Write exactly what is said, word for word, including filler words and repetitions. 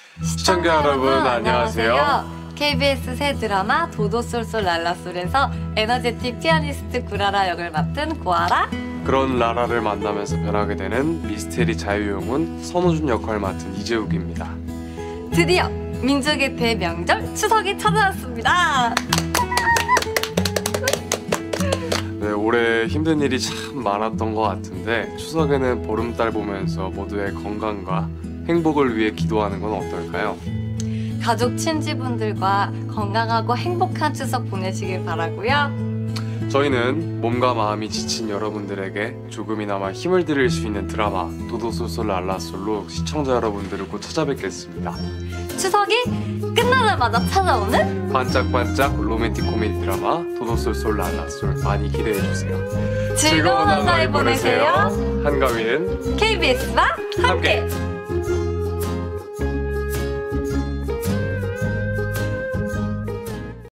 시청자 여러분 안녕하세요. 케이비에스 새 드라마 도도솔솔 랄라솔에서 에너제틱 피아니스트 구라라 역을 맡은 고아라, 그런 라라를 만나면서 변하게 되는 미스테리 자유용은 선우준 역할을 맡은 이재욱입니다. 드디어 민족의 대명절 추석이 찾아왔습니다. 네, 올해 힘든 일이 참 많았던 것 같은데 추석에는 보름달 보면서 모두의 건강과 행복을 위해 기도하는 건 어떨까요? 가족 친지분들과 건강하고 행복한 추석 보내시길 바라고요. 저희는 몸과 마음이 지친 여러분들에게 조금이나마 힘을 드릴 수 있는 드라마 도도솔솔 랄라솔로 시청자 여러분들을 곧 찾아뵙겠습니다. 추석이 끝나자마자 찾아오는 반짝반짝 로맨틱 코미디 드라마 도도솔솔 랄라솔 많이 기대해주세요. 즐거운 한가위 보내세요. 한가위는 케이비에스와 함께. 함께.